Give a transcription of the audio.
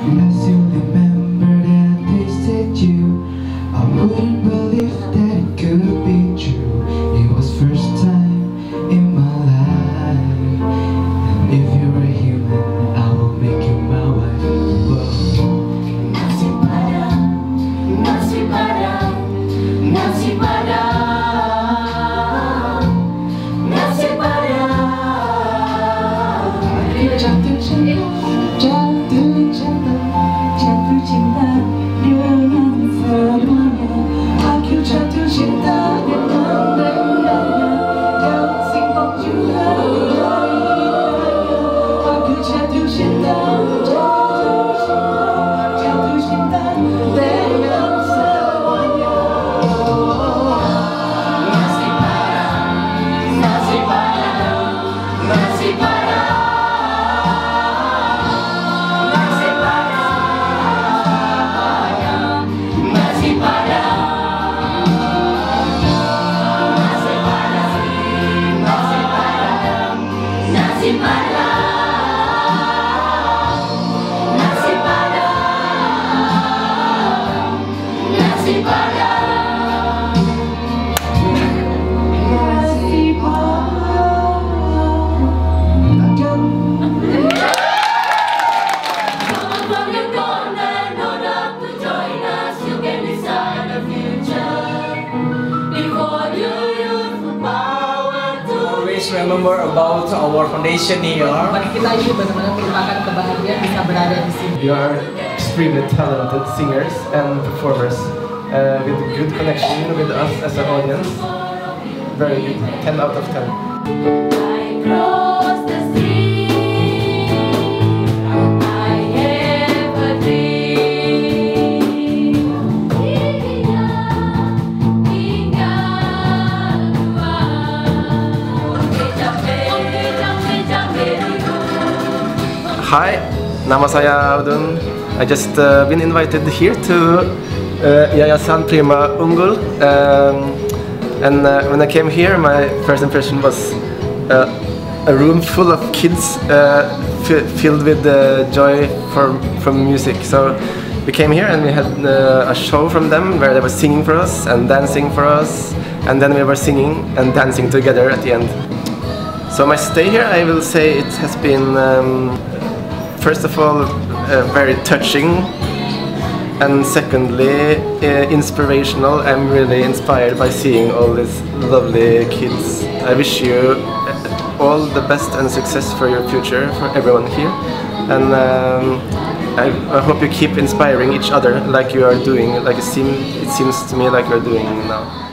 As you remembered and tasted you, I wouldn't believe that it could be true. It was first time in my life, and if you're a human, I will make you my wife. Whoa. Nasi Padang, nasi Padang, nasi Padang, nasi Padang. Jatuh cinta, jatuh cinta, jatuh cinta dengan semuanya. Aku jatuh cinta dengan dengannya, kau singkong juga. Aku jatuh cinta, jatuh cinta dengan semuanya. Nasi Padang, nasi Padang, nasi Padang. Nasi Padang, nasi Padang, nasi Padang, Nasi Padang. come from your corner, no doubt to join us. You can decide the future before you use the power to. Always remember about our foundation here. Bagi kita ini benar-benar merupakan kebahagiaan bisa berada di sini. You are extremely talented singers and performers with good connection with us as an audience. Very good, 10 out of 10. I cross the sea, I have a dream. Hi, nama saya Audun. I just been invited here to Yayasan Prima Unggul, and when I came here, my first impression was a room full of kids filled with joy from music. So we came here and we had a show from them where they were singing for us and dancing for us, and then we were singing and dancing together at the end. So my stay here, I will say it has been first of all very touching, and secondly inspirational. I'm really inspired by seeing all these lovely kids. I wish you all the best and success for your future, for everyone here, and I hope you keep inspiring each other like you are doing, like it seems to me like you're doing now.